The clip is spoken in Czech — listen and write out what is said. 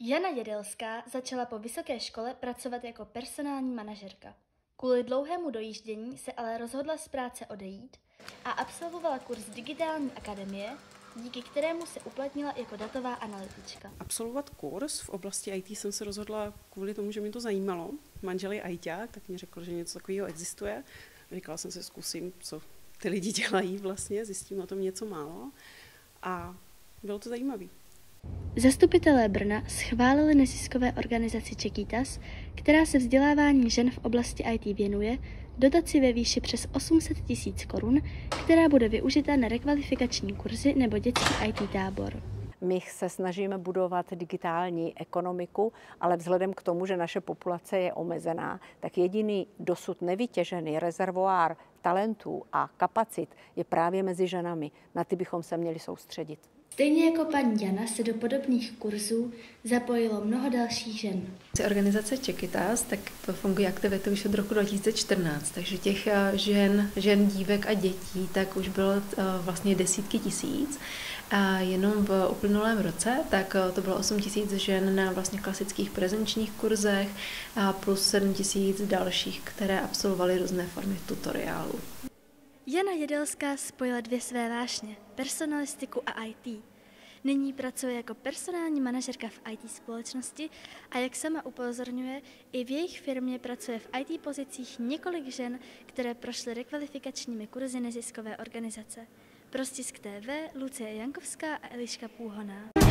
Jana Jedelská začala po vysoké škole pracovat jako personální manažerka. Kvůli dlouhému dojíždění se ale rozhodla z práce odejít a absolvovala kurz Digitální akademie, díky kterému se uplatnila jako datová analytička. Absolvovat kurz v oblasti IT jsem se rozhodla kvůli tomu, že mě to zajímalo. Manžel je ITák, tak mi řekl, že něco takového existuje. Říkala jsem si, zkusím, co ty lidi dělají vlastně, zjistím o tom něco málo a bylo to zajímavé. Zastupitelé Brna schválili neziskové organizaci Čekytas, která se vzdělávání žen v oblasti IT věnuje, dotaci ve výši přes 800 000 korun, která bude využita na rekvalifikační kurzy nebo dětský IT tábor. My se snažíme budovat digitální ekonomiku, ale vzhledem k tomu, že naše populace je omezená, tak jediný dosud nevytěžený rezervoár talentů a kapacit je právě mezi ženami. Na ty bychom se měli soustředit. Stejně jako paní Jana se do podobných kurzů zapojilo mnoho dalších žen. Organizace Čekytas tak funguje aktivity už od roku 2014, takže těch žen, dívek a dětí tak už bylo vlastně desítky tisíc. A jenom v uplynulém roce tak to bylo 8 000 žen na vlastně klasických prezenčních kurzech a plus 7 000 dalších, které absolvovaly různé formy tutoriálu. Jana Jedelská spojila dvě své vášně, personalistiku a IT. Nyní pracuje jako personální manažerka v IT společnosti a jak sama upozorňuje, i v jejich firmě pracuje v IT pozicích několik žen, které prošly rekvalifikačními kurzy neziskové organizace. Pro Stisk TV Lucie Jankovská a Eliška Půhoná.